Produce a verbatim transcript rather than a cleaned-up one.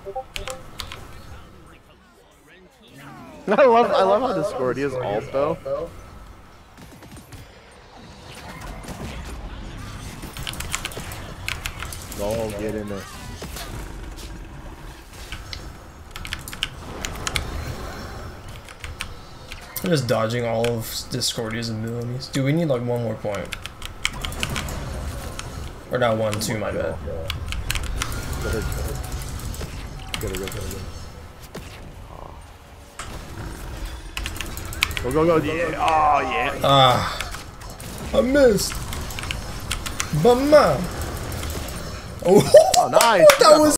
I love I love how Discordia's ult though. Oh, get in there. I'm just dodging all of Discordia's abilities. Dude, we need like one more point. Or not one, two, my bad. Get it, get it, get it, get it. Go, go, go, yeah, oh, yeah. Ah, I missed. But man. Oh, oh nice. That was